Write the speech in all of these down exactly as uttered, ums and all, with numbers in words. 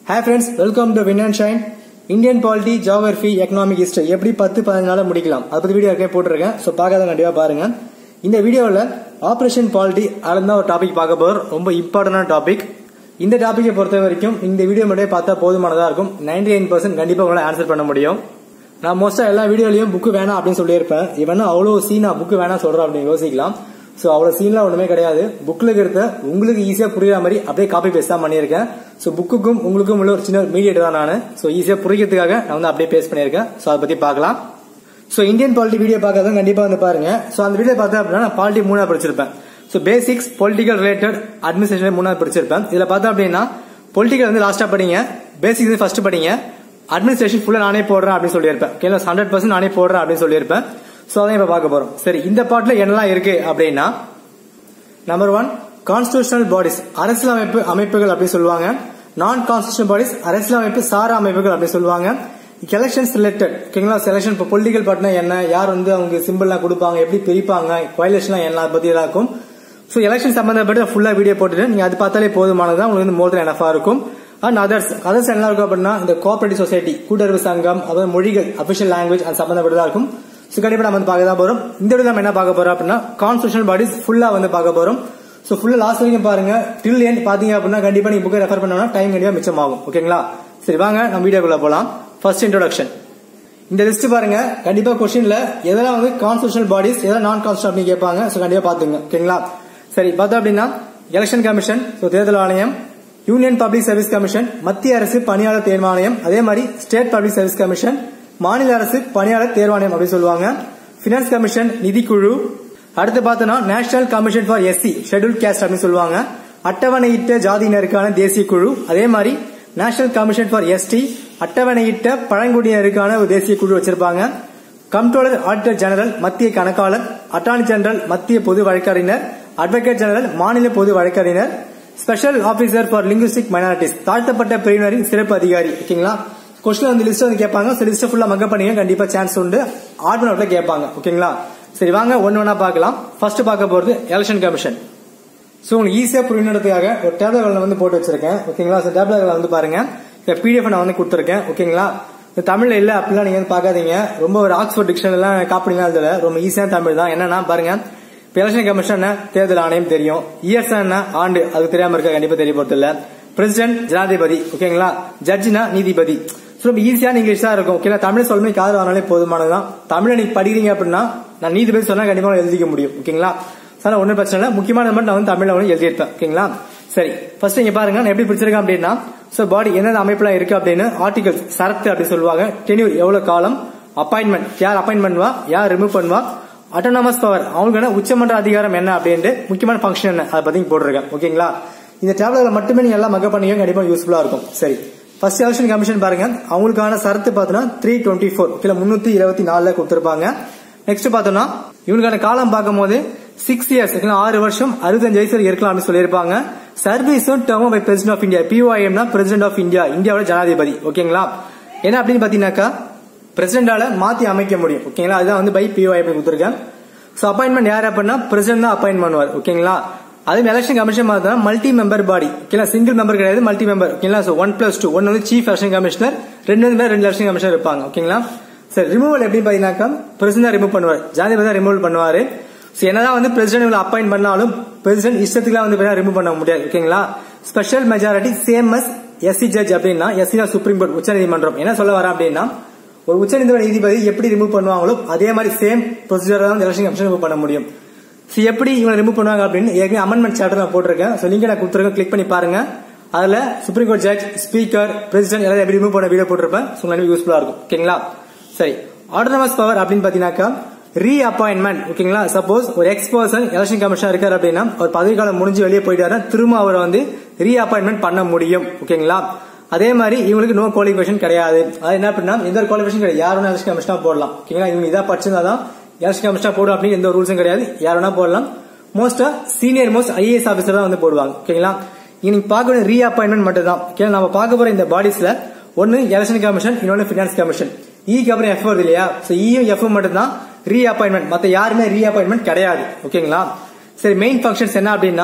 Hi friends, welcome to Win and Shine. Indian Polity, Geography, Economic History எப்படி பத்து பதினைந்து நாள முடிக்கலாம். அத பத்தி வீடியோ ஏற்கனவே போட்டுருக்கேன். சோ பார்க்காத கண்டிப்பா பாருங்க. இந்த வீடியோல ஆபரேஷன் பாலிட்டி அதுல ஒரு டாபிக் பார்க்க போறோம். ரொம்ப இம்பார்ட்டன்டான டாபிக். இந்த டாபிக்கை பொறுத்த வரைக்கும் இந்த வீடியோ மட்டும் பார்த்தா போதுமானதா இருக்கும். தொண்ணூற்று ஒன்பது சதவீதம் கண்டிப்பா உங்களால ஆன்சர் பண்ண முடியும். நான் மோஸ்டா எல்லா வீடியோலயும் புக் வேணாம் அப்படின்னு சொல்லியிருப்பேன். இவன் அவ்வளவு சீனா புக் வேணாம் சொல்றேன் அப்படின்னு யோசிக்கலாம். சோ அவ்வளவு சீன்லாம் ஒண்ணுமே கிடையாது. புக்ல இருக்கிறத உங்களுக்கு ஈஸியா புரியுற மாதிரி அப்படியே காப்பி பேஸ்ட் தான் பண்ணியிருக்கேன். சோ புக்குக்கும் உங்களுக்கும் உள்ள ஒரு சின்ன மீடியேட்டர் தான் நான். சோ ஈஸியா புரிக்கிறதுக்காக நான் வந்து அப்படியே பேஸ்ட் பண்ணியிருக்கேன். சோ அதை பத்தி பார்க்கலாம். சோ இந்தியன் பாலிட்டி வீடியோ பார்க்காத கண்டிப்பா வந்து பாருங்க. சோ அந்த வீடியோ பார்த்தா அப்படின்னா நான் பாலிட்டி மூணா படிச்சிருப்பேன். So basics political related administration மூணா படிச்சிருப்பேன். இதுல பார்த்தா அப்படின்னா பொலிட்டிக்கல் வந்து லாஸ்டா படிங்க, பேசிக்ஸ் வந்து ஃபர்ஸ்ட் படிங்க, அட்மினிஸ்ட்ரேஷன் ஃபுல்லா நானே போடுறேன் அப்படின்னு சொல்லியிருப்பேன். கேள்வி ஹண்ட்ரட் பர்சன்ட் நானே போடுறேன் அப்படின்னு சொல்லியிருப்பேன். சோ அதான் இப்ப பார்க்க போறோம். சரி, இந்த பாட்டுல என்னெல்லாம் இருக்கு அப்படின்னா நம்பர் ஒன் கான்ஸ்டிடியூஷனல் பாடிஸ் அரசியலமைப்பு அமைப்புகள் அப்படி சொல்லுவாங்க. நான் கான்ஸ்டிடியூஷனல் பாடிஸ் அரசியலமைப்பு சாரா அமைப்புகள் அப்படி சொல்லுவாங்க. எலெக்ஷன்ஸ் ரிலேட்டட் ஓகேங்களா. செலக்ஷன் இப்போ பொலிட்டிக்கல் பார்ட்டினா என்ன, யார் வந்து அவங்க சிம்பிள்லாம் கொடுப்பாங்க, எப்படி பிரிப்பாங்க, கோயலேஷன்லாம் என்ன பத்தி இருக்கும். ஸோ எலெக்ஷன் சம்பந்தப்பட்ட ஃபுல்லா வீடியோ போட்டுட்டு நீங்க அது பார்த்தாலே போதுமானதான், உங்களுக்கு வந்து மோர் தென் எனஃபா இருக்கும். அண்ட் அதர்ஸ் அதர்ஸ் என்ன இருக்கும் அப்படின்னா இந்த கோஆபரேட்டிவ் சொசைட்டி கூட்டுறவு சங்கம், அதாவது மொழிகள் அபிஷியல் லாங்குவேஜ் அது சம்பந்தப்பட்டதா இருக்கும். சோ கண்டிப்பா நம்ம வந்து பார்க்க தான் போறோம். இந்த வீடியோ நம்ம என்ன பார்க்க போறோம் அப்படின்னா கான்ஸ்டிடியூஷனல் பாடிஸ் ஃபுல்லா வந்து பார்க்க போறோம். சோ ஃபுல்லா லாஸ்ட் வரைக்கும் பாருங்க. டில் எண்ட் பாத்தீங்க அப்படின்னா கண்டிப்பா நீங்க புக்கை ரெஃபர் பண்ணா டைம் கண்டிப்பா மிச்சமாகும். ஓகேங்களா. சரி வாங்க நம்ம வீடியோக்குள்ள போலாம். First introduction. இந்த லிஸ்ட் பாருங்க. கண்டிப்பா கொஸ்டின்ல எதெல்லாம் வந்து கான்ஸ்டிடியூஷனல் பாடிஸ் எதெல்லாம் நான் கான்ஸ்டிடியூஷனல் அப்படின்னு கேட்பாங்க. சோ கண்டிப்பா பாத்துங்க. ஓகேங்களா. சரி பார்த்தா அப்படின்னா எலெக்ஷன் கமிஷன், தேர்தல் ஆணையம், யூனியன் பப்ளிக் சர்வீஸ் கமிஷன், மத்திய அரசு பணியாளர் தேர்வாணையம், அதே மாதிரி ஸ்டேட் பப்ளிக் சர்வீஸ் கமிஷன், மாநில அரசு பணியாளர் தேர்வாணையம் அப்படி சொல்லுவாங்க, பினான்ஸ் கமிஷன், நிதிக்குழு, அடுத்து பார்த்தோம்னா national commission for SC schedule caste அப்படின்னு சொல்லுவாங்க, அட்டவணையிட்ட ஜாதியினருக்கான தேசிய குழு, அதே மாதிரி நேஷனல் கமிஷன் ஃபார் எஸ்டி அட்டவணையிட்ட பழங்குடியினருக்கான ஒரு தேசிய குழு வச்சிருப்பாங்க, கம்ப்ட்ரோலர் ஆடிட்டர் ஜெனரல் மத்திய கணக்காளர், அட்டார்னி ஜெனரல் மத்திய பொது வழக்கறிஞர், அட்வொகேட் ஜெனரல் மாநில பொது வழக்கறிஞர், special officer for linguistic minorities தாழ்த்தப்பட்ட பிரிவினரின் சிறப்பு அதிகாரி. ஓகேங்களா. கொஸ்டின் வந்து லிஸ்ட் வந்து கேட்பாங்க. லிஸ்ட் ஃபுல்லா மக்கப் பண்ணீங்க, கண்டிப்பா சான்ஸ் உண்டு. ஆட் பண்ண கேட்பாங்க. ஓகேங்களா. சரி வாங்க ஒன்னு ஒன்னா பார்க்கலாம். ஃபர்ஸ்ட் பார்க்க போறது எலெக்ஷன் கமிஷன். சோ உங்களுக்கு ஈஸியா புரியணுன்றதுக்காக ஒரு டேப்லெட் வந்து போட்டு வச்சிருக்கேன். ஓகேங்களா. சோ டேப்லெட் வந்து பாருங்க. இந்த பிடிஎஃப் நான் வந்து கொடுத்துருக்கேன். ஓகேங்களா. தமிழ்ல இல்ல அப்படிலாம் நீங்க வந்து பாக்காதீங்க. ரொம்ப ஒரு ஆக்ஸ்போர்ட் டிக்ஷனரி எல்லாம் காப்பிடலாம் இதுல. ரொம்ப ஈஸியான தமிழ் தான். என்னன்னா பாருங்க, எலெக்ஷன் கமிஷன் தேர்தல் ஆணையம் தெரியும், இயர்ஸ் என்ன ஆண்டு அது தெரியாம இருக்க கண்டிப்பா தெரிய போறது இல்ல, பிரசிடென்ட் ஜனாதிபதி, ஓகேங்களா, ஜட்ஜினா நீதிபதி. ரொம்ப ஈஸியான இங்கிலீஷ் தான் இருக்கும். ஓகேங்களா. தமிழ் சொல்லுமே காது வாங்கினாலே போதுமானதுதான். தமிழை நீங்க படிக்கிறீங்க அப்படின்னா நான் நீதிபதி சொன்னா கண்டிப்பா எழுதிக்க முடியும். ஓகேங்களா. சார் ஒன்னும் பிரச்சனை இல்லை. முக்கியமான மட்டும் நான் வந்து தமிழ்ல வந்து எழுதியிருப்பேன். ஓகேங்களா. சரி ஃபர்ஸ்ட் இங்க பாருங்க நான் எப்படி பிடிச்சிருக்கேன் அப்படின்னா சோ பாடி என்னென்ன அமைப்புலாம் இருக்கு அப்படின்னு ஆர்டிகல்ஸ் சரத்து அப்படி சொல்லுவாங்க, டென்யூர் எவ்வளவு காலம், அப்பாயின்மெண்ட் யார் அப்பாயின்ட் பண்ணுவா, யார் ரிமூவ் பண்ணுவா, அட்டானமஸ் பவர் அவங்களுக்கான உச்சமன்ற அதிகாரம் என்ன அப்படின்ட்டு முக்கியமான ஃபங்க்ஷன் என்ன அதை பத்தி போட்டிருக்கேன். ஓகேங்களா. இந்த டேப்லெட்ல மட்டுமே நீங்க எல்லாம் மக்கப் பண்ணீங்க, கண்டிப்பா யூஸ்ஃபுல்லா இருக்கும். சரி ஃபர்ஸ்ட் எலெக்ஷன் கமிஷன் பாருங்க. அவங்களுக்கான சரத்து பார்த்தோம்னா த்ரீ டுவெண்ட்டி ஃபோர் கிலோ முன்னூத்தி இருபத்தி நாலுல கொடுத்திருப்பாங்க. நெக்ஸ்ட் பார்த்தோம்னா இவங்களுக்கான காலம் பார்க்கும் போது சிக்ஸ் இயர்ஸ் ஆறு வருஷம் அறுபத்தஞ்சு வயசு இருக்கலாம் அப்படின்னு சொல்லியிருப்பாங்க. சர்வீஸும் term by president of India, பிஓஐஎம்னா பிரசிடென்ட் ஆஃப் இந்தியா, இந்தியாவோட ஜனாதிபதி. ஓகேங்களா. என்ன அப்படின்னு பாத்தீங்கன்னாக்கா பிரசிடென்டால மாத்தி அமைக்க முடியும். ஓகேங்களா. அதுதான் வந்து பை பிஓஐ கொடுத்திருக்கேன். சோ அப்பாயின்மெண்ட் யார் அப்படின்னா பிரசிடென்ட் தான் அப்பாயின்ட் பண்ணுவார். ஓகேங்களா. அதே எலெக்ஷன் கமிஷன் பார்த்தா மல்டி மெம்பர் பாடி. ஓகேங்களா. சிங்கிள் மெம்பர் கிடையாது, மல்டி மெம்பர். ஓகேங்களா. So one plus two one வந்து சீஃப் எலெக்ஷன் கமிஷனர், ரெண்டு வந்து ரெண்டு எலெக்ஷன் கமிஷனர் இருப்பாங்க. ஓகேங்களா. சரி ரிமூவல் எப்படி பாத்தீங்கன்னாக்கா பிரசிடென்ட் ரிமூவ் பண்ணுவார், ஜனாதிபதி தான் ரிமூவல் பண்ணுவாரு. என்னதான் வந்து பிரசிடென்ட் அப்பாயின்ட் பண்ணாலும் பிரசிடென்ட் இஷ்டத்துக்குலாம் வந்து ரிமூவ் பண்ண முடியாது. ஓகேங்களா. Special majority same as SC judge அப்படின்னா எஸ்சி சுப்ரீம் கோர்ட் உச்ச நீதிமன்றம். என்ன சொல்ல வர அப்படின்னா ஒரு உச்ச நீதிபதி எப்படி ரிமூவ் பண்ணுவாங்களோ அதே மாதிரி சேம் ப்ரொசீஜர் தான் எலெக்ஷன் கமிஷன் ரிமூவ் பண்ண முடியும். எப்படி இவங்க ரிமூவ் பண்ணுவாங்க அப்படின்னு ஏற்கனவே அமெண்ட்மெண்ட் சாப்டர் நான் போட்டிருக்கேன். சோ லிங்க் நான் கொடுத்துருக்கேன், கிளிக் பண்ணி பாருங்க. அதுல supreme court judge, speaker, president எல்லாரும் எப்படி ரிமூவ் பண்ண வீடியோ போட்டிருப்பேன். சோ உங்களுக்கு யூஸ்ஃபுல்லா இருக்கும். ஓகேங்களா. சரி ஆட்டோனமஸ் பவர் அப்படின்னு பாத்தீங்கன்னாக்கா ரீ அப்பாயின்மெண்ட். ஓகேங்களா. சப்போஸ் ஒரு எக்ஸ் பர்சன் எலெக்ஷன் கமிஷனர் இருக்காரு அப்படின்னா ஒரு பதவி காலம் முடிஞ்சு வெளியே போயிட்டாரு, திரும்ப அவரை வந்து ரீ அப்பாயின்மெண்ட் பண்ண முடியும். ஓகேங்களா. அதே மாதிரி இவங்களுக்கு நோ குவாலிஃபிகேஷன் கிடையாது. அது என்ன அப்படின்னா எந்த ஒரு குவாலிஃபிகேஷன் கிடையாது, யாரும் எலெக்ஷன் கமிஷனா போடலாம். ஓகேங்களா. இவங்க இதா படிச்சிருந்தாதான் எலெக்ஷன் கமிஷனா போடும் அப்படின்னு எந்த ரூல்ஸும் கிடையாது, யாருன்னா போடலாம். மோஸ்டா சீனியர் மோஸ்ட் ஐஏஎஸ் ஆபீசர் தான் வந்து போடுவாங்க. ஓகேங்களா. நீங்க பார்க்க ரீ அப்பாயின்மெண்ட் மட்டும் தான். ஓகே நம்ம பார்க்க போற இந்த பாடிஸ்ல ஒன்னு எலெக்ஷன் கமிஷன், இன்னொன்னு பினான்ஸ் கமிஷன். ஈக்கு அப்புறம் எஃப் வருது இல்லையா. சோ ஈயும் எஃப் மட்டும் தான் ரீ அப்பாயின்மெண்ட், மத்த யாருமே ரீ அப்பாயின்மெண்ட் கிடையாது. ஓகேங்களா. சரி மெயின் ஃபங்க்ஷன்ஸ் என்ன அப்படின்னா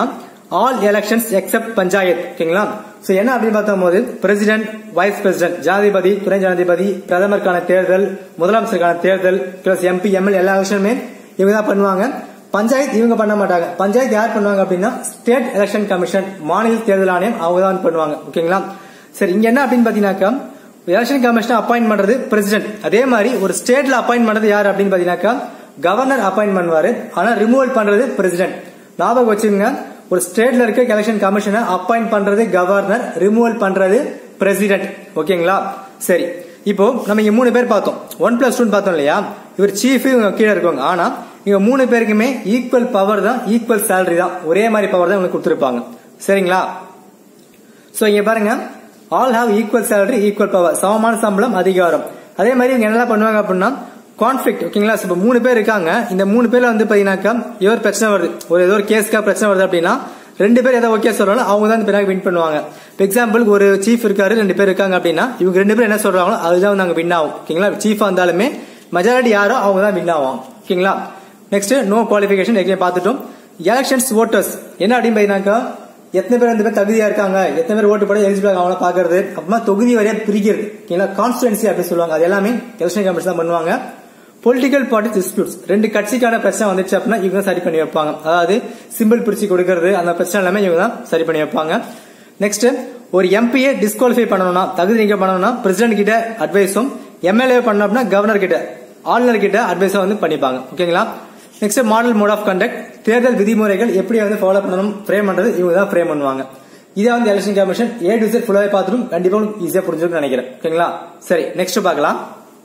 ஆல் எலெக்ஷன்ஸ் எக்ஸப்ட் பஞ்சாயத். ஓகேங்களா? சோ என்ன அப்படின்னு பார்க்கும்போது பிரசிடென்ட், வைஸ் பிரசிடென்ட், ஜனாதிபதி, துணை ஜனாதிபதி, பிரதமருக்கான தேர்தல், முதலமைச்சருக்கான தேர்தல், பிளஸ் எம்பி, எம்எல்ஏ எல்லா எலெக்ஷனுமே இவங்க தான் பண்ணுவாங்க. பஞ்சாயத்து இவங்க பண்ண மாட்டாங்க. பஞ்சாயத்து யார் பண்ணுவாங்க அப்படின்னா ஸ்டேட் எலெக்ஷன் கமிஷன், மாநில தேர்தல் ஆணையம் அவங்க தான் பண்ணுவாங்க. ஓகேங்களா? சரி, இங்க என்ன அப்படின்னு பாத்தீங்கன்னாக்கா எலெக்ஷன் கமிஷன் அப்பாயிண்ட் பண்றது பிரசிடென்ட். அதே மாதிரி ஒரு ஸ்டேட்ல அப்பாயிண்ட் பண்றது யார் அப்படின்னு பாத்தீங்கன்னாக்கா கவர்னர் அப்பாயிண்ட் பண்ணுவாரு. ஆனா ரிமூவல் பண்றது பிரசிடென்ட். ஞாபகம் வச்சுங்க, ஒரு ஸ்டேட்ல இருக்க எலெக்ஷன் கமிஷனை அப்பாயிண்ட் பண்றது கவர்னர், ரிமூவல் பண்றது பிரசிடென்ட். ஓகேங்களா? சரி, இப்போ நம்ம இங்க மூணு பேர் பார்த்தோம். ஒன் பிளஸ் டூ பார்த்தோம் இல்லையா? இவர் சீஃப், இவங்க கீழே இருக்கவங்க. ஆனா இவங்க மூணு பேருக்குமே ஈக்குவல் பவர் தான், ஈக்குவல் சேலரி தான், ஒரே மாதிரி பவர் தான் உங்களுக்கு கொடுத்திருப்பாங்க. சரிங்களா? சோ இங்க பாருங்க, all have equal salary, equal power, சமமான சம்பளம், அதிகாரம். அதே மாதிரி இவங்க என்ன பண்ணுவாங்க அப்படின்னா கான்ஃபிளிக்ட். ஓகேங்களா? இப்ப மூணு பேர் இருக்காங்க. இந்த மூணு பேர்ல வந்து பாத்தீங்கன்னாக்கா இவர் பிரச்சனை வருது, ஒரு ஏதோ ஒரு கேஸ்க்கா பிரச்சனை வருது அப்படின்னா ரெண்டு பேர் ஏதோ ஓகே சொல்றாங்களோ அவங்க தான் பின்னாடி வின் பண்ணுவாங்க. எக்ஸாம்பிள், ஒரு சீஃப் இருக்காரு, ரெண்டு பேர் இருக்காங்க அப்படின்னா இவங்க ரெண்டு பேரும் என்ன சொல்றாங்களோ அதுதான் வந்து அங்க வின் ஆகும். ஓகேங்களா? சீஃபா இருந்தாலுமே மெஜாரிட்டி யாரோ அவங்க தான் வின் ஆகும். ஓகேங்களா? நெக்ஸ்ட், நோ குவாலிஃபிகேஷன் ஏற்கனவே பார்த்துட்டோம். எலெக்ஷன்ஸ் ஓட்டர்ஸ் என்ன அப்படின்னு பாத்தீங்கன்னாக்கா எத்தனை பேர் ரெண்டு பேர் தகுதியா இருக்காங்க, எத்தனை பேர் ஓட்டு போட எலிஜிபிள் அவங்கள பாக்குறது, அப்புறமா தொகுதி வரையா பிரிக்கிறது. ஓகேங்களா? கான்ஸ்டிடுவன்சி அப்படின்னு சொல்லுவாங்க. அது எல்லாமே எலெக்ஷன் கமிஷன் தான் பண்ணுவாங்க. பொலிட்டிக்கல் பார்ட்டி டிஸ்பியூட்ஸ், ரெண்டு கட்சிக்கான பிரச்சனை வந்துச்சு அப்படின்னா இவங்க சரி பண்ணி வைப்பாங்க. அதாவது சிம்பிள் பிரிச்சு கொடுக்கறது, அந்த பிரச்சனை எல்லாமே இவங்க தான் சரி பண்ணி வைப்பாங்க. நெக்ஸ்ட், ஒரு எம்பியை டிஸ்குவாலிஃபை பண்ணணும்னா, தகுதி நீக்கம் பண்ணணும்னா பிரசிடென்ட் கிட்ட அட்வைஸும், எம்எல்ஏ பண்ணணும் அப்படின்னா கவர்னர் கிட்ட, ஆளுநர் கிட்ட அட்வைஸும் வந்து பண்ணிப்பாங்க. ஓகேங்களா? Next, model mode of conduct, தேர்தல் விதிமுறைகள் எப்படி வந்து ஃபாலோ பண்ணணும், ஃப்ரேம் பண்றது இவங்க தான் ஃப்ரேம் பண்ணுவாங்க. இதை வந்து election commission A to Z ஃபுல்லாவே பார்த்துட்டு கண்டிப்பா ஈஸியா புரிஞ்சுக்கணும்னு நினைக்கிறேன். ஓகேங்களா? சரி, நெக்ஸ்ட் பார்க்கலாம்.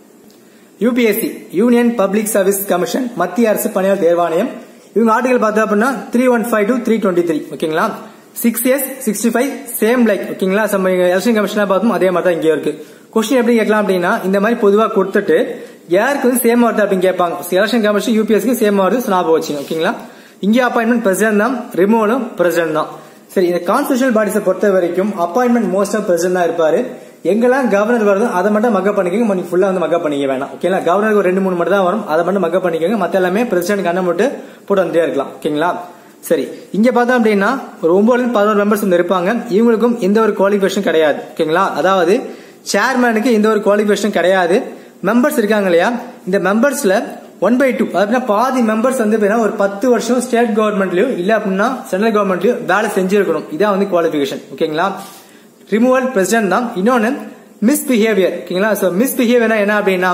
UPSC, union public service commission, மத்திய அரசு பணியாளர் தேர்வாணையம். இவங்க ஆர்டிகல் பார்த்தா அப்படின்னா three one five to three twenty three. ஓகேங்களா? Six years sixty five same like. ஓகேங்களா? எலெக்ஷன் கமிஷனா பார்த்தோம் அதே மாதிரி தான் இங்கே இருக்கு. கொஸ்டின் எப்படி கேட்கலாம் அப்படின்னா இந்த மாதிரி பொதுவா கொடுத்துட்டு யாருக்கு வந்து சேம் வருது அப்படின்னு கேட்பாங்க. எலெக்ஷன் கமிஷன் யூபிஎஸ்சி சேம் வருது, ஞாபகம் வச்சுங்க. ஓகேங்களா? இங்க அப்பாயின்மெண்ட் பிரசிடென்ட் தான், ரிமூவலும் பிரசிடென்ட் தான். சரி, இந்த கான்ஸ்டிடியூஷனல் பாடிஸை பொறுத்த வரைக்கும் அப்பாயின்மெண்ட் மோஸ்ட் ஆஃப் பிரசிடென்ட் தான் இருப்பாரு. எங்கெல்லாம் கவர்னர் வருதோ அதை மட்டும் மக்கப் பண்ணிக்கோங்க, நீங்க ஃபுல்லா வந்து மக்கப் பண்ணிக்க வேணாம். ஓகேங்களா? கவர்னருக்கு ஒரு ரெண்டு மூணு மட்டும் தான் வரும், அதை மட்டும் மக்கப் பண்ணிக்கோங்க. மத்த எல்லாமே பிரசிடென்ட் கண்ணை மட்டும் போட்டு வந்துட்டே இருக்கலாம். ஓகேங்களா? சரி, இங்க பார்த்தோம் அப்படின்னா ஒரு ஒன்பதுல இருந்து பதினோரு மெம்பர்ஸ் வந்து இருப்பாங்க. இவங்களுக்கும் எந்த ஒரு குவாலிஃபிகேஷன் கிடையாது. ஓகேங்களா? அதாவது சேர்மேனுக்கு எந்த ஒரு குவாலிஃபிகேஷன் கிடையாது. மெம்பர்ஸ் இருக்காங்க இல்லையா, இந்த மெம்பர்ஸ்ல ஒன் பை டூ அப்படின்னா பாதி மெம்பர்ஸ் வந்து ஒரு பத்து வருஷம் ஸ்டேட் கவர்மெண்ட்லயும் இல்ல அப்படின்னா சென்ட்ரல் கவர்மெண்ட்லயும் வேலை செஞ்சிருக்கணும். இதான் வந்து குவாலிஃபிகேஷன். ஓகேங்களா? ரிமூவல் பிரசிடென்ட் தான். இன்னொன்னு மிஸ்பிஹேவியர். ஓகேங்களா? சோ மிஸ்பிஹேவியர் என்ன அப்படின்னா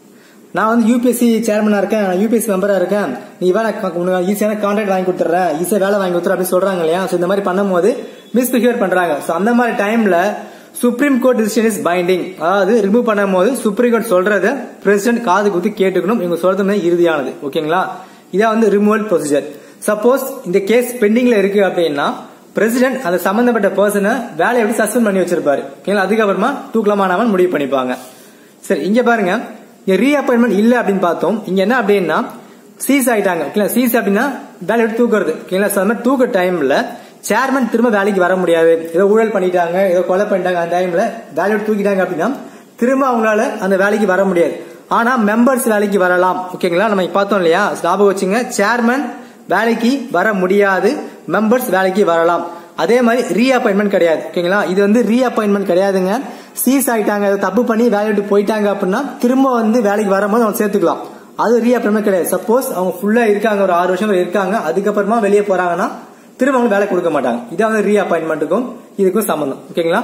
நான் வந்து யூபிஎஸ்சி சேர்மனா இருக்கேன், யூபிஎஸ்சி மெம்பரா இருக்கேன், நீ வேலை ஈஸியான கான்ட்ராக்ட் வாங்கி கொடுத்துறேன், ஈஸியா வேலை வாங்கி கொடுத்துற அப்படின்னு சொல்றாங்க இல்லையா. சோ இந்த மாதிரி பண்ணும்போது மிஸ்பிஹேவியர் பண்றாங்க. சோ அந்த மாதிரி டைம்ல supreme court decision is binding. அதாவது ரிமூவ் பண்ணும் போது சுப்ரீம் கோர்ட் சொல்றத பிரசிடென்ட் காது குத்தி கேட்டுக்கணும். இவங்க சொல்றது இறுதியானது. ஓகேங்களா? இதான் வந்து ரிமூவல் ப்ரொசீஜர். சப்போஸ் இந்த கேஸ் பெண்டிங்ல இருக்கு அப்படின்னா பிரசிடென்ட் அந்த சம்பந்தப்பட்ட பர்சனை வேலையை எப்படி சஸ்பெண்ட் பண்ணி வச்சிருப்பாரு. ஓகேங்களா? அதுக்கப்புறமா தூக்கலமானவன் முடிவு பண்ணிப்பாங்க. சரி, இங்க பாருங்க, ரீ அப்பாயின்மெண்ட் இல்ல அப்படின்னு பார்த்தோம். இங்க என்ன அப்படின்னா சீஸ் ஆயிட்டாங்க. ஓகேங்களா? சீஸ் அப்படின்னா வேலை எடுத்து தூக்குறது. ஓகேங்களா? தூக்க டைம்ல சேர்மன் திரும்ப வேலைக்கு வர முடியாது. ஏதோ ஊழல் பண்ணிட்டாங்க, ஏதோ கொலை பண்ணிட்டாங்க, அந்த டைம்ல வேலை எடுத்து தூக்கிட்டாங்க அப்படின்னா திரும்ப அவங்களால அந்த வேலைக்கு வர முடியாது. ஆனா மெம்பர்ஸ் வேலைக்கு வரலாம். ஓகேங்களா? நம்ம பார்த்தோம் இல்லையா, ஞாபகம் வச்சுங்க, சேர்மன் வேலைக்கு வர முடியாது, மெம்பர்ஸ் வேலைக்கு வரலாம். அதே மாதிரி ரீ அப்பாயின்மெண்ட் கிடையாது. ஓகேங்களா? இது வந்து ரீ அப்பாயின்மெண்ட் கிடையாதுங்க. சீஸ் ஆயிட்டாங்க, தப்பு பண்ணி வேலையை விட்டு போயிட்டாங்க அப்படின்னா திரும்ப வந்து வேலைக்கு வரும்போது அவங்க சேர்த்துக்கலாம். அது ரீ அப்பாயின்மெண்ட் கிடையாது. சப்போஸ் அவங்க ஃபுல்லா இருக்காங்க, ஒரு ஆறு வருஷம் இருக்காங்க, அதுக்கப்புறமா வெளியே போறாங்கன்னா திரும்ப அவங்க வேலை கொடுக்க மாட்டாங்க. இதான் வந்து ரீ அப்பாயின்மெண்ட்டுக்கும் இதுக்கும் சம்பந்தம். ஓகேங்களா?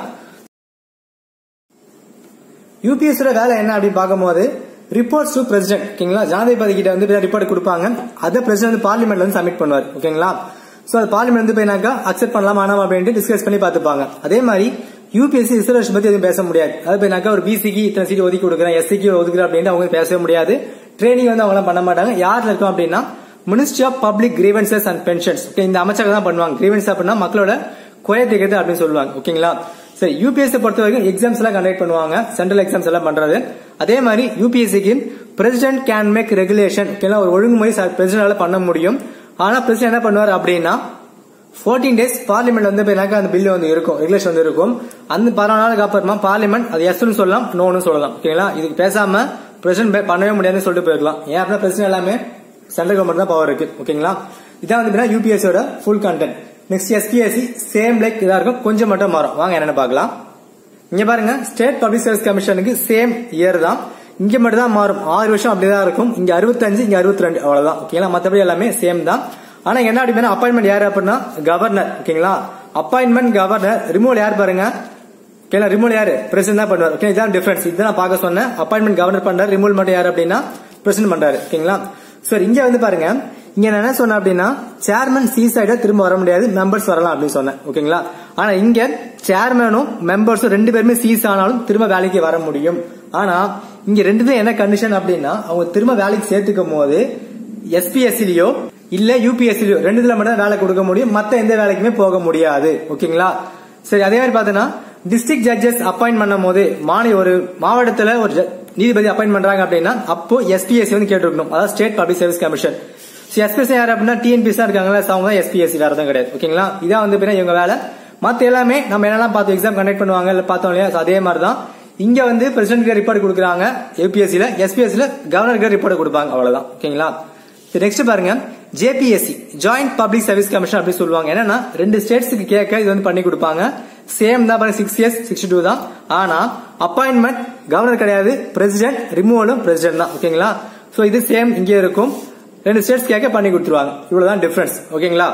யூபிஎஸ்சி வேலை என்ன அப்படின்னு பார்க்கும்போது ரிப்போர்ட்ஸ் டு பிரசிடென்ட். ஓகேங்களா? ஜனாதிபதி கிட்ட வந்து ரிப்போர்ட் கொடுப்பாங்க, அதை பிரசிடென்ட் பார்லிமெண்ட்ல வந்து சப்மிட் பண்ணுவார். ஓகேங்களா? சோ அது பார்லிமெண்ட் வந்து போயினாக்கா அக்செப்ட் பண்ணலாம் ஆனா அப்படின்ட்டு டிஸ்கஸ் பண்ணி பார்த்துப்பாங்க. அதே மாதிரி யூபிஎஸ்சி ரிசர்வேஷன் பத்தி எதுவும் பேச முடியாது. அது போயினாக்கா ஒரு பிசிக்கு இத்தனை சீட் ஒதுக்கி கொடுக்குறேன், எஸ்சிக்கு ஒதுக்குறேன் அப்படின்ட்டு அவங்க பேசவே முடியாது. ட்ரைனிங் வந்து அவங்க பண்ண மாட்டாங்க. யாருல இருக்கும் அப்படின்னா ministry of public grievances and pensions. இந்த அமைச்சர்கள் தான் பண்ணுவாங்க. கிரீவன்ஸ் அப்படின்னா மக்களோட குறை தீர்க்கிறது அப்படின்னு சொல்லுவாங்க. ஓகேங்களா? சரி, யூபிஎஸ்சி பொறுத்த வரைக்கும் எக்ஸாம்ஸ் எல்லாம் கண்டக்ட் பண்ணுவாங்க, சென்ட்ரல் எக்ஸாம்ஸ் எல்லாம் பண்றது. அதே மாதிரி யூபிஎஸ்சிக்கு பிரசிடென்ட் கேன் மேக் ரெகுலேஷன். ஒரு ஒழுங்குமுறை பிரசிடென்டால பண்ண முடியும். ஆனா பிரசிடென்ட் என்ன பண்ணுவார் அப்படின்னா பதினான்கு டேஸ் பார்லிமெண்ட் வந்து அந்த பில் வந்து இருக்கும், ரெகுலேஷன் வந்து இருக்கும். அந்த பதினாலு நாளுக்கு அப்புறமா பார்லிமெண்ட் அது எஸ்ன்னு சொல்லலாம், நோன்னு சொல்லலாம். ஓகேங்களா? இதுக்கு பேசாம பிரசிடென்ட் பண்ணவே முடியாதுன்னு சொல்லிட்டு போயிருக்கலாம். ஏன் அப்படின்னா பிரசிடென்ட் எல்லாமே சென்ட்ரல் கவர்மெண்ட் தான் பவர் இருக்கு. ஓகேங்களா? இதான் வந்து யூபிஎஸ்சியோட full content. Next SPSC same like இதா இருக்கும், கொஞ்சம் மட்டும் மாறும். வாங்க என்னன்னு பார்க்கலாம். இங்க பாருங்க, ஸ்டேட் பப்ளிக் சர்வீஸ் கமிஷனுக்கு சேம் இயர் தான், இங்க மட்டும் தான் மாறும். ஆறு வருஷம் அப்படிதான் இருக்கும். இங்க அறுபத்தஞ்சு, இங்க அறுபத்தி ரெண்டு அவ்வளவுதான். ஓகேங்களா, மத்தபடி எல்லாமே சேம் தான். ஆனா என்ன அப்படின்னா அப்பாயின்மெண்ட் யாரு அப்படின்னா கவர்னர். ஓகேங்களா, அப்பாயின்மெண்ட் கவர்னர், ரிமூவல் யார் பாருங்க. ஓகேங்களா, ரிமூவல் யாரு பிரசிடென்ட் தான் பண்ணுவார். ஓகே, இதான் டிஃபரன்ஸ். இதுதான் நான் பார்க்க சொன்னேன். அப்பாயின்மெண்ட் கவர்னர் பண்றாரு, ரிமூவல் மட்டும் யாரு அப்படின்னா பிரசிடென்ட் பண்றாரு. ஓகேங்களா, சரி இங்க வந்து பாருங்க, இங்க நான் என்ன சொன்னேன் அப்படின்னா சேர்மன் சீஸ் ஆயிட்டா திரும்ப வர முடியாது, மெம்பர்ஸ் வரலாம் அப்படின்னு சொன்னேன். ஓகேங்களா, ஆனா இங்க சேர்மனும் மெம்பர்ஸும் ரெண்டு பேருமே சீஸ் ஆனாலும் திரும்ப வேலைக்கு வர முடியும். ஆனா இங்க ரெண்டுமே என்ன கண்டிஷன் அப்படின்னா அவங்க திரும்ப வேலைக்கு சேர்த்துக்கும் போது எஸ்பிஎஸ்சிலயோ இல்ல யூபிஎஸ்சிலயோ ரெண்டுல மட்டும் வேலை கொடுக்க முடியும், மத்த எந்த வேலைக்குமே போக முடியாது. ஓகேங்களா, சரி அதே மாதிரி பாத்தீங்கன்னா டிஸ்ட்ரிக்ட் ஜட்ஜஸ் அப்பாயிண்ட் பண்ணும் போது மாநில ஒரு மாவட்டத்துல ஒரு நீதிபதி அப்பாயிண்ட் பண்றாங்க அப்படின்னா அப்போ எஸ்பிஎஸ்சி வந்து கேட்டிருக்கணும், அதாவது state public service commission. SPSC யாரு அப்படின்னா டிஎன்பிஎஸ்சி இருக்காங்களா, அவங்க தான் எஸ்பிஎஸ்சி, வேற தான் கிடையாது. ஓகேங்களா, இதான் வந்து இவங்க வேலை. மத்த எல்லாமே நம்ம என்னெல்லாம் பார்த்து எக்ஸாம் கண்டக்ட் பண்ணுவாங்க இல்ல பார்த்தோம் இல்லையா, அதே மாதிரி தான் இங்க வந்து பிரசிடென்ட் ரிப்போர்ட் கொடுக்குறாங்க யூபிஎஸ்சில, எஸ்பிஎஸ்சில கவர்னருக்கு ரிப்போர்ட் கொடுப்பாங்க, அவ்வளவுதான். ஓகேங்களா, நெக்ஸ்ட் பாருங்க JPSC joint public service commission அப்படி சொல்லுவாங்க. என்னன்னா ரெண்டு ஸ்டேட்ஸ்க்கு கேட்க இது வந்து பண்ணி கொடுப்பாங்க. சேம் தான் பாருங்க, சிக்ஸ் இயர்ஸ் சிக்ஸ்டி டூ தான். ஆனா அப்பாயின்மெண்ட் கவர்னர் கிடையாது, பிரசிடென்ட், ரிமூவலும் பிரசிடென்ட் தான். ஓகேங்களா, சோ இது சேம் இங்கே இருக்கும், ரெண்டு ஸ்டேட்ஸ் கேட்க பண்ணி கொடுத்துருவாங்க. இவ்வளவுதான் டிஃபரன்ஸ். ஓகேங்களா,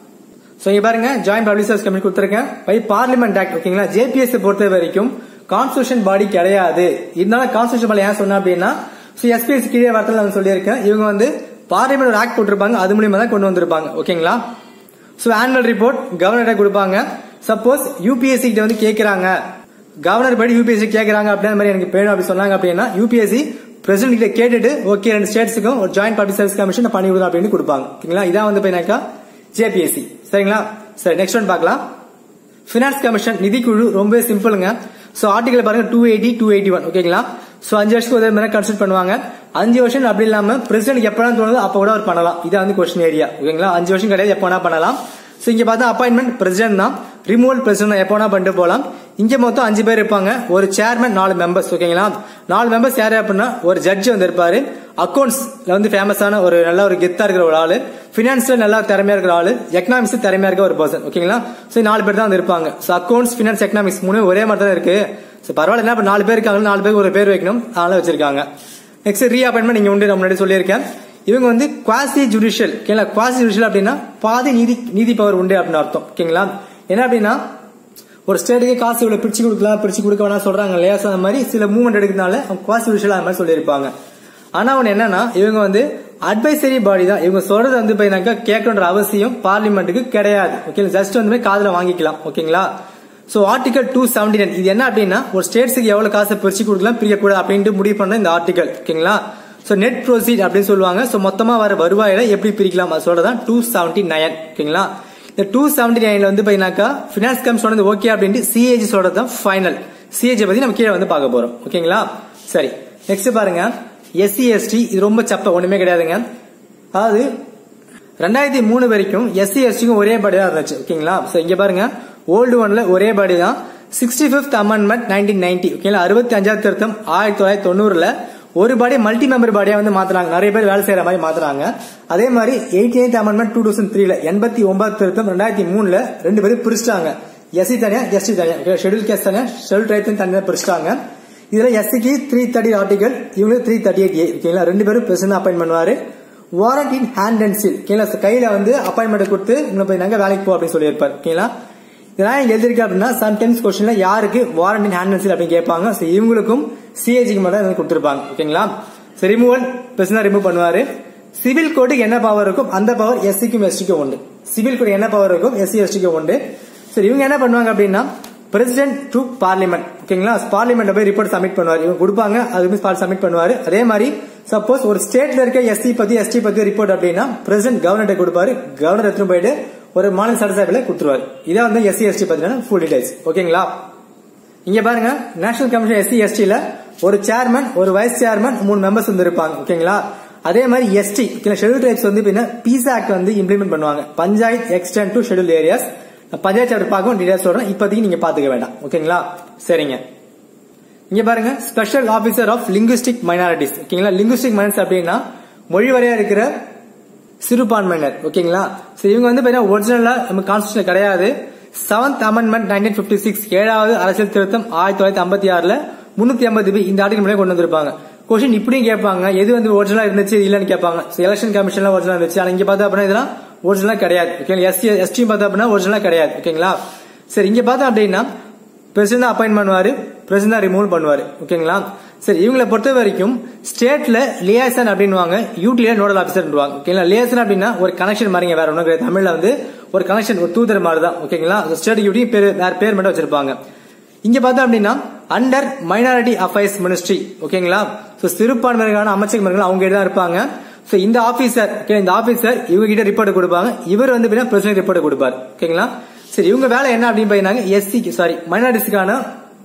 சோ இங்க பாருங்க ஜாயிண்ட் பப்ளிக் சர்வீஸ் கமிஷன் கொடுத்திருக்கேன் பை பார்லிமெண்ட் ஆக்ட். ஓகேங்களா, ஜேபிஎஸ்சி பொறுத்த வரைக்கும் கான்ஸ்டிடியூஷன் பாடி கிடையாது. இதனால கான்ஸ்டிடியூஷன் பாடி ஏன் சொன்னா அப்படின்னா எஸ்பிஎஸ்சி கீழே வார்த்தையில நான் சொல்லியிருக்கேன், இவங்க வந்து பார்லிமெண்ட் ஒரு ஆக்ட் போட்டிருப்பாங்க, அது மூலியமா தான் கொண்டு வந்திருப்பாங்க. ஓகேங்களா, சோ ஆனுவல் ரிப்போர்ட் கவர்னர் கொடுப்பாங்க. சப்போஸ் யூபிஎஸ்சி கிட்ட வந்து கேட்கறாங்க, கவர்னர் படி யூபிஎஸ்சி கேட்கறாங்க அப்படின்ற மாதிரி எனக்கு வேணும் அப்படி சொன்னாங்க அப்படின்னா யூபிஎஸ்சி பிரசிடென்ட் கிட்ட கேட்டுட்டு ஓகே ரெண்டு ஸ்டேட்ஸுக்கும் ஒரு ஜாயிண்ட் பப்ளிக் சர்வீஸ் கமிஷன் பண்ணி கொடுங்க அப்படின்னு கொடுப்பாங்க. ஓகேங்களா, இதான் வந்து போயினாக்கா ஜேபிஎஸ்சி. சரிங்களா, சரி நெக்ஸ்ட் ஒன் பார்க்கலாம். பினான்ஸ் கமிஷன் நிதிக்குழு ரொம்ப சிம்பிளுங்க. சோ ஆர்டிகல் பாருங்க two eighty two eighty one. ஓகேங்களா, சோ அஞ்சு வருஷத்துக்கு ஒரு மாதிரி கன்சல்ட் பண்ணுவாங்க. அஞ்சு வருஷம் அப்படி இல்லாம பிரசிடென்ட் எப்பதான் தோணுதோ அப்ப கூட அவர் பண்ணலாம். இதான் வந்து கொஸ்டின் ஏரியா. ஓகேங்களா, அஞ்சு வருஷம் கிடையாது, எப்ப வேணா பண்ணலாம். சோ இங்க பார்த்தா அப்பாயின்மெண்ட் பிரசிடென்ட் தான், ரிமூவல் பிரசிடென்ட் எப்ப வேணா பண்ணிட்டு போலாம். இங்க மொத்தம் அஞ்சு பேர் இருப்பாங்க, ஒரு சேர்மன், நாலு மெம்பர்ஸ். ஓகேங்களா, நாலு மெம்பர்ஸ் யாரு அப்படின்னா ஒரு ஜட்ஜ் வந்து இருப்பாரு, அக்கௌண்ட்ஸ்ல வந்து ஃபேமஸான ஒரு நல்ல ஒரு கெத்தா இருக்கிற ஒரு ஆளு, பினான்ஸ்ல நல்லா திறமையா இருக்கிற ஆளு, எக்கனாமிக்ஸ் திறமையா இருக்க ஒரு பர்சன். ஓகேங்களா, சோ நாலு பேர் தான் வந்து இருப்பாங்க. சோ அக்கௌண்ட்ஸ், பினான்ஸ், எக்கனாமிக்ஸ் மூணு ஒரே மாதிரி தான் இருக்கு. சோ பரவாயில்ல, என்ன நாலு பேர் இருக்காங்க, நாலு பேருக்கு ஒரு பேர் வைக்கணும், அதனால வச்சிருக்காங்க. நெக்ஸ்ட் ரீ அப்பாயின்மெண்ட் நீங்க உண்டு, முன்னாடி சொல்லியிருக்கேன். இவங்க வந்து குவாசி ஜுடிஷியல். ஓகேங்களா, குவாசி ஜுடிஷியல் அப்படின்னா பாதி நீதி நீதி பவர் உண்டு அப்படின்னு அர்த்தம். ஓகேங்களா, என்ன அப்படின்னா ஒரு ஸ்டேட்டுக்கு காசு இவ்வளவு பிரிச்சு கொடுக்கலாம், பிரிச்சு கொடுக்க வேணாம் சொல்றாங்க இல்லையா, அந்த மாதிரி சில மூவ்மெண்ட் எடுக்கிறதுனால அவங்க குவாசி ஜுடிஷியல் அந்த மாதிரி சொல்லியிருப்பாங்க. ஆனா ஒன்னு என்னன்னா இவங்க வந்து அட்வைசரி பாடி தான், இவங்க சொல்றது வந்து பாத்தீங்கன்னா கேட்கணுன்ற அவசியம் பார்லிமெண்ட்டுக்கு கிடையாது. ஓகே, ஜஸ்ட் வந்து காதுல வாங்கிக்கலாம். ஓகேங்களா, so article two seventy nine இது என்ன அப்படின்னா ஒரு ஸ்டேட்ஸுக்கு எவ்வளவு காசை பிரிச்சு கொடுக்கலாம், பிரிக்க கூடாது அப்படின்ட்டு முடிவு பண்ண இந்த ஆர்டிகல். ஓகேங்களா, சோ நெட் ப்ரோசீட் அப்படின்னு சொல்லுவாங்க. சோ மொத்தமா வர வருவாயில எப்படி பிரிக்கலாம் அது சொல்றதான் டூ செவன்டி நைன். ஓகேங்களா, இந்த டூ செவன்டி நைன்ல வந்து பாத்தீங்கன்னா பினான்ஸ் கமிஷன் வந்து ஓகே அப்படின்ட்டு சிஏஜி சொல்றதுதான் ஃபைனல். சிஏஜி பத்தி நம்ம கீழே வந்து பார்க்க போறோம். ஓகேங்களா, சரி நெக்ஸ்ட் பாருங்க எஸ்சி எஸ்டி. இது ரொம்ப சப்ப ஒண்ணுமே கிடையாதுங்க. அதாவது ரெண்டாயிரத்தி மூணு வரைக்கும் எஸ்சி எஸ்டிக்கும் ஒரே பாடி தான் இருந்துச்சு. ஓகேங்களா, சோ இங்க பாருங்க ஓல்டு ஒன்ல ஒரே பாடி தான். Sixty fifth amendment nineteen ninety. ஓகேங்களா, அறுபத்தி அஞ்சாவது திருத்தம் ஆயிரத்தி தொள்ளாயிரத்தி தொண்ணூறுல ஒரு பாடி மல்டி மெம்பர் பாடியா வந்து மாத்துறாங்க, நிறைய பேர் வேலை செய்யற மாதிரி மாத்துறாங்க. அதே மாதிரி eighty eighth amendment two thousand த்ரீல எண்பத்தி ஒன்பது திருத்தம் ரெண்டாயிரத்தி மூணுல ரெண்டு பேரும் பிரிச்சிட்டாங்க, எஸ்சி தனியா எஸ்டி தனியா. ஷெட்யூல் கேஸ் தனியா, ஷெட்யூல் ட்ரைப் தனியா பிரிச்சிட்டாங்க. இதுல எஸ்சிக்கு த்ரீ தேர்ட்டி ஆர்டிகல், இவங்களுக்கு த்ரீ தேர்ட்டி எயிட் ஏ. ஓகேங்களா, ரெண்டு பேரும் பிரசிடென்ட் அப்பாயிண்ட் பண்ணுவாரு. Warrant in hand and seal. ஓகேங்களா, கையில வந்து அப்பாயின்மெண்ட் கொடுத்து இன்னும் போய் நாங்க வேலைக்கு போ அப்படின்னு சொல்லியிருப்பாரு. ஓகேங்களா, இதெல்லாம் இங்க எழுதிருக்கு அப்படின்னா சம்டைம்ஸ் கொஸ்டின்ல யாருக்கு warrant in hand and seal அப்படின்னு கேட்பாங்க. இவங்களுக்கும் சிஏஜிக்கு மட்டும் கொடுத்திருப்பாங்க. ஓகேங்களா, ரிமூவல் பிரசிடென்ட் ரிமூவ் பண்ணுவாரு. சிவில் கோடுக்கு என்ன பவர் இருக்கும் அந்த பவர் எஸ்சிக்கும் எஸ்டிக்கும் உண்டு. சிவில் கோடு என்ன பவர் இருக்கும் எஸ்சி எஸ்டிக்கும் உண்டு. சரி, இவங்க என்ன பண்ணுவாங்க அப்படின்னா பிரசிடென்ட் டு பார்லிமெண்ட். ஓகேங்களா, பார்லிமெண்ட் போய் ரிப்போர்ட் சப்மிட் பண்ணுவாரு, இவங்க கொடுப்பாங்க, அது சப்மிட் பண்ணுவாரு. அதே மாதிரி சப்போஸ் ஒரு ஸ்டேட்ல இருக்க எஸ்சி பத்தி எஸ்டி பத்தி ரிப்போர்ட் அப்படின்னா பிரசிடென்ட் கவர்னர் கொடுப்பாரு, கவர்னர் எடுத்துட்டு போயிட்டு ஒரு மாநில சட்டசபையில கொடுத்துருவாரு. இதான் வந்து எஸ்சி எஸ்டி பத்தின ஃபுல் டீடைல்ஸ். ஓகேங்களா, இங்க பாருங்க நேஷனல் கமிஷன் எஸ்சி எஸ்டில ஒரு சேர்மன், ஒரு வைஸ் சேர்மன், மூணு மெம்பர்ஸ் வந்து இருப்பாங்க. ஓகேங்களா, அதே மாதிரி எஸ்டி ஷெட்யூல் ட்ரைப்ஸ் வந்து பீஸ் ஆக்ட் வந்து இம்ப்ளிமெண்ட் பண்ணுவாங்க, panchayat extend to schedule areas. Panchayat chapter பார்க்கவும் டீடைல்ஸ் சொல்றேன், இப்போதைக்கு நீங்க பாத்துக்க வேண்டாம். ஓகேங்களா, சரிங்க. இங்க பாருங்க special officer of linguistic minorities. ஓகேங்களா, லிங்குஸ்டிக் மைனாரிட்டிஸ் அப்படின்னா மொழிவரையா இருக்கிற சிறுபான்மையினர். ஓகேங்களா? சோ இவங்க வந்து பாத்தீங்கன்னா ஒரிஜினலா நம்ம கான்ஸ்டிடியூஷன் கிடையாது. Seventh amendment nineteen fifty six ஏழாவது அரசியல் திருத்தம் ஆயிரத்தி தொள்ளாயிரத்தி ஐம்பத்தி ஆறுல முன்னூத்தி ஐம்பது பி இந்த ஆர்டிகல் முன்னாடி கொண்டு வந்திருப்பாங்க. கொஸ்டின் இப்படியும் கேட்பாங்க, எது வந்து ஒரிஜினலா இருந்துச்சு இல்லன்னு கேட்பாங்க. எலெக்ஷன் கமிஷன்ல ஒரிஜினல் இருந்துச்சு, ஆனா இங்க பார்த்தா அப்படின்னா இதெல்லாம் ஒரிஜினலா கிடையாது. ஓகேங்களா? எஸ்சி எஸ்டி பார்த்தா அப்படின்னா ஒரிஜினலா கிடையாது. ஓகேங்களா? சரி, இங்க பார்த்தா அப்படின்னா பிரசிடண்ட் அப்பாயின்ட் பண்ணுவாரு, பிரசிடண்ட் ரிமூவ் பண்ணுவாரு. ஓகேங்களா? சரி, இவங்களை பொறுத்த வரைக்கும் ஸ்டேட்ல லியாசன் அப்படின்வாங்க, யூடில நோடல் ஆபீசர். ஓகேங்களா? லியாசன் அப்படின்னா ஒரு கனெக்ஷன் மாதிரிங்க, வேற ஒன்றும் கிடையாது. தமிழ்ல வந்து ஒரு கனெக்ஷன், ஒரு தூதர் மாதிரி தான். ஓகேங்களா? ஸ்டேட் யூடி பேர் வேற பேர் மட்டும் வச்சிருப்பாங்க. இங்க பார்த்தா அப்படின்னா அண்டர் மைனாரிட்டி அஃபேர்ஸ் மினிஸ்ட்ரி. ஓகேங்களா? சோ சிறுபான்மையினருக்கான அமைச்சர்கள் அவங்க தான் இருப்பாங்க. சோ இந்த ஆபீசர், இந்த ஆபீசர் இவங்க கிட்ட ரிப்போர்ட் கொடுப்பாங்க. இவர் வந்து பிரசிடென்ட் ரிப்போர்ட் கொடுப்பாரு. ஓகேங்களா? சரி, இவங்க வேலை என்ன அப்படின்னு பாத்தீங்கன்னா எஸ்சி சாரி மைனாரிட்டிஸ்க்கான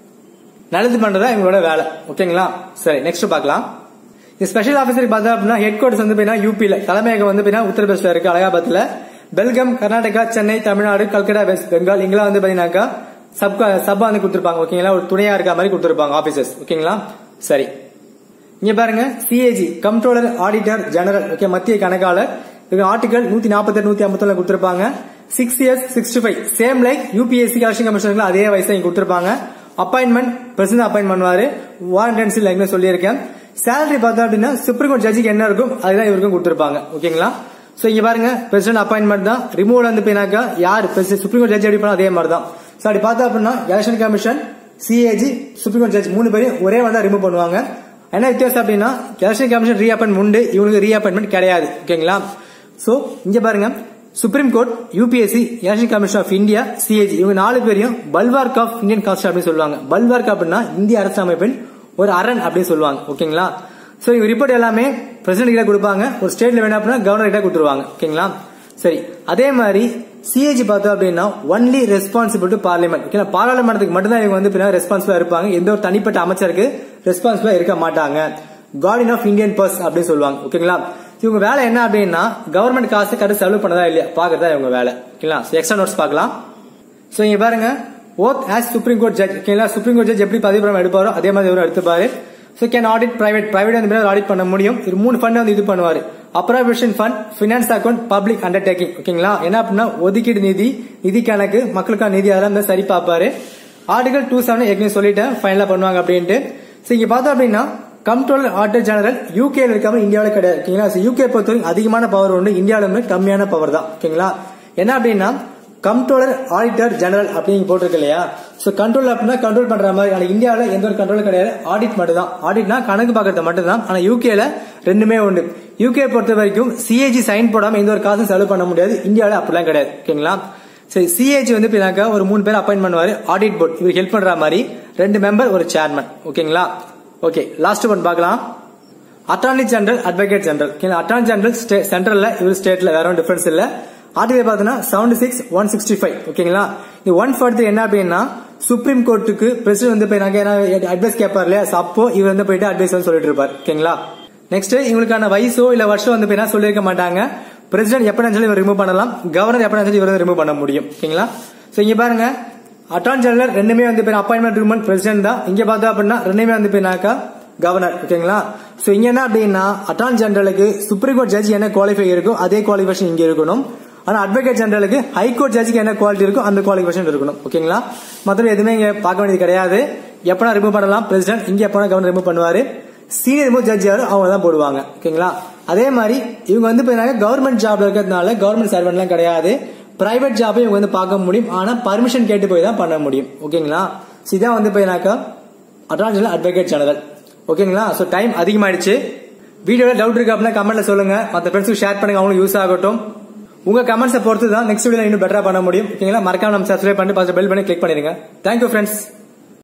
நல்லது பண்றதா இவங்களோட வேலை. ஓகேங்களா? சரி, நெக்ஸ்ட் பார்க்கலாம். இந்த ஸ்பெஷல் ஆபீசர் பார்த்தா அப்படின்னா ஹெட் குவார்டர்ஸ் வந்து பாத்தீங்கன்னா யூபில, தலைமையகம் வந்து பாத்தீங்கன்னா உத்தரப்பிரதேசல இருக்கு, அலகாபாத்ல. பெல்கம், கர்நாடகா, சென்னை, தமிழ்நாடு, கல்கட்டா, வெஸ்ட் பெங்கால் இங்கெல்லாம் வந்து பாத்தீங்கன்னாக்கா சப் சபா வந்து கொடுத்திருப்பாங்க. ஓகேங்களா? ஒரு துணையா இருக்க மாதிரி கொடுத்திருப்பாங்க ஆபீசர்ஸ். ஓகேங்களா? சரி, இங்க பாருங்க CAG comptroller auditor general. Okay, மத்திய கணக்காளர். இவங்க ஆர்டிகல் நூத்தி நாற்பத்தி எட்டு நூத்தி ஐம்பத்தி ஒண்ணு கொடுத்திருப்பாங்க. Six years sixty five same like UPSC election commission அதே வயசு இங்க கொடுத்திருப்பாங்க. அப்பாயின்மெண்ட் பிரசிடண்ட் அப்பாயின்ட் பண்ணுவாரு. வாரண்ட் லைக் சொல்லியிருக்கேன். சேலரி பார்த்தா அப்படின்னா சுப்ரீம் கோர்ட் ஜட்ஜிக்கு என்ன இருக்கும் அதுதான் இவருக்கும் கொடுத்திருப்பாங்க. ஓகேங்களா? சோ இங்க பாருங்க பிரசிடண்ட் அப்பாயின்மெண்ட் தான். ரிமூவல் வந்து போயினாக்கா யார் சுப்ரீம் கோர்ட் ஜட்ஜ் எப்படி பண்ணா அதே மாதிரி தான். சோ அப்படி பார்த்தா அப்படின்னா election commission, CAG, supreme court judge மூணு பேரும் ஒரே வந்து ரிமூவ் பண்ணுவாங்க. என்ன வித்தியாசம் அப்படின்னா எலெக்ஷன் கமிஷன் ரீஅப்பாயின்மெண்ட் உண்டு, இவங்களுக்கு ரீஅப்பாயின்மெண்ட் கிடையாது. ஓகேங்களா? சோ இங்க பாருங்க supreme court, UPSC, election commission of India, CAG இவங்க நாலு பேரையும் பல்வார்க் ஆஃப் இந்தியன் கான்ஸ்டிடியூஷன் அப்படின்னு சொல்லுவாங்க. பல்வார்க் அப்படின்னா இந்திய அரசமைப்பின் ஒரு அரண் அப்படின்னு சொல்லுவாங்க. ஓகேங்களா? சோ இவங்க ரிப்போர்ட் எல்லாமே பிரசிடென்ட் கிட்ட கொடுப்பாங்க. ஒரு ஸ்டேட்ல வேணா அப்படின்னா கவர்னர் கிட்ட கொடுத்துருவாங்க. ஓகேங்களா? சரி, அதே மாதிரி சிஏஜி பார்த்தோம் அப்படின்னா ஒன்லி ரெஸ்பான்சிபிள் டு பார்லிமெண்ட். ஓகேங்களா? பாராளுமன்றத்துக்கு மட்டும் தான் இவங்க வந்து ரெஸ்பான்சிபிளா இருப்பாங்க. எந்த ஒரு தனிப்பட்ட அமைச்சருக்கு ரெஸ்பான்சிபிளா இருக்க மாட்டாங்க. கார்டியன் ஆஃப் இந்தியன் பர்ஸ் அப்படின்னு சொல்லுவாங்க. ஓகேங்களா? இவங்க வேலை என்ன அப்படின்னா கவர்மெண்ட் காசு கரெக்ட் செலவு பண்ணதா இல்லையா பாக்குறதா இவங்க வேலை. ஓகேங்களா? எக்ஸ்ட்ரா நோட்ஸ் பார்க்கலாம். சோ இங்க பாருங்க oath as supreme court judge. ஓகேங்களா? சுப்ரீம் கோர்ட் ஜட்ஜ் எப்படி பதவி பிரமாணம் எடுப்பாரோ அதே மாதிரி இவரும் எடுத்துப்பாரு. So can audit private private வந்து ஆடிட் பண்ண முடியும். இது மூணு ஃபண்ட் வந்து இது பண்ணுவாரு. Appropriation fund, finance account, public undertaking. ஓகேங்களா? என்ன அப்படின்னா ஒதுக்கீடு நிதி, நிதி கணக்கு, மக்களுக்கான நிதி அதெல்லாம் சரி பார்ப்பாரு. ஆர்டிகல் டூ செவன் ஏற்கனவே சொல்லிட்டேன் ஃபைனலா பண்ணுவாங்க அப்படின்ட்டு. சோ இங்க பார்த்தோம் அப்படின்னா கம்ப்ட்ரோலர் ஆடிட்டர் ஜெனரல் யூகே இருக்காம இந்தியாவில கிடையாது. ஓகேங்களா? யூகே பொறுத்தவரைக்கும் அதிகமான பவர் உண்டு, இந்தியாவில கம்மியான பவர் தான். ஓகேங்களா? என்ன அப்படின்னா கம்ப்ட்ரோலர் ஆடிட்டர் ஜெனரல் அப்படின்னு போட்டிருக்கு இல்லையா? சோ கண்ட்ரோல் அப்படின்னா கண்ட்ரோல் பண்ற மாதிரி. ஆனா இந்தியாவில எந்த ஒரு கண்ட்ரோலும் கிடையாது, ஆடிட் மட்டும் தான். ஆடிட்னா கணக்கு பாக்குறது மட்டும் தான். ஆனா யூகேல ரெண்டுமே உண்டு. யூகே பொறுத்த வரைக்கும் சிஏஜி சைன் போடாம எந்த ஒரு காசும் செலவு பண்ண முடியாது. இந்தியாவில அப்படிலாம் கிடையாது. ஓகேங்களா? சரி, சிஏஜி வந்து ஒரு மூணு பேர் அப்பாயின்ட் பண்ணுவாரு. ஆடிட் போர்ட் இவருக்கு ஹெல்ப் பண்ற மாதிரி ரெண்டு மெம்பர், ஒரு சேர்மன். ஓகேங்களா? ஓகே, லாஸ்ட் ஒன் பார்க்கலாம். Attorney general, advocate general. Attorney general சென்ட்ரல்ல, இவர் ஸ்டேட்ல, வேற ஒன்றும் டிஃபரன்ஸ் இல்ல. ஆர்டிகல் பாத்தீங்கன்னா seventy six one sixty five. ஓகேங்களா? இது ஒன் ஃபார்ட்டி என்ன அப்படின்னா சுப்ரீம் கோர்ட்டுக்கு பிரசிடென்ட் வந்து போய் அட்வைஸ் கேட்பார் இல்லையா? அப்போ இவர் வந்து போயிட்டு அட்வைஸ் வந்து சொல்லிட்டு இருப்பார். ஓகேங்களா? நெக்ஸ்ட் இவங்களுக்கான வயசோ இல்ல வருஷம் வந்து போய் சொல்லிருக்க மாட்டாங்க. பிரசிடென்ட் எப்ப நினைச்சாலும் இவர் ரிமூவ் பண்ணலாம். கவர்னர் எப்ப நினைச்சாலும் இவர் ரிமூவ் பண்ண முடியும். ஓகேங்களா? சோ இங்க பாருங்க அட்டார்னி ஜெனரல் ரெண்டுமே வந்து பேர் அப்பாயின்மெண்ட் ரிமூவ் பிரசிடென்ட் தான். இங்க பார்த்தா அப்படின்னா ரெண்டுமே வந்து பேனாக்கா கவர்னர். ஓகேங்களா? சோ இங்க என்ன அப்படின்னா அட்டார்னி ஜெனரலுக்கு சுப்ரீம் கோர்ட் ஜட்ஜ் என்ன குவாலிஃபை இருக்கோ அதே குவாலிஃபிகேஷன் இங்க இருக்கணும். ஆனா அட்வொகேட் ஜெனரலுக்கு ஹைகோர்ட் ஜட்ஜுக்கு என்ன குவாலிட்டி இருக்கும் அந்த குவாலிஃபிகேஷன் இருக்கணும். ஓகேங்களா? மத்தபடி எதுவுமே இங்க பார்க்க வேண்டியது கிடையாது. எப்பனா ரிமூவ் பண்ணலாம் பிரசிடென்ட், இங்க எப்பனா கவர்னர் ரிமூவ் பண்ணுவாரு. சீனியர் ரிமூவ் ஜட்ஜ் யாரும் அவங்க தான் போடுவாங்க. ஓகேங்களா? அதே மாதிரி இவங்க வந்து கவர்மெண்ட் ஜாப்ல இருக்கிறதுனால கவர்மெண்ட் சர்வெண்ட் எல்லாம் கிடையாது. பிரைவேட் ஜாபை இவங்க வந்து பார்க்க முடியும். ஆனா பர்மிஷன் கேட்டு போய் தான் பண்ண முடியும். ஓகேங்களா? இதான் வந்து போயினாக்கா அட்டார்னி ஜெனரல், அட்வொகேட் ஜெனரல். ஓகேங்களா? சோ டைம் அதிகமாயிடுச்சு. வீடியோல டவுட் இருக்கு அப்படின்னா கமெண்ட்ல சொல்லுங்க. மற்ற ஃப்ரெண்ட்ஸ்க்கு ஷேர் பண்ணுங்க, அவங்களுக்கு யூஸ் ஆகட்டும். உங்க கமெண்ட்ஸை பொறுத்து தான் நெக்ஸ்ட் வீடியோல இன்னும் பெட்டரா பண்ண முடியும். ஓகேங்களா? மறக்காம நம்ம சப்ஸ்கிரைப் பண்ணி பெல் பண்ணி கிளிக் பண்ணிருங்க. Thank you friends.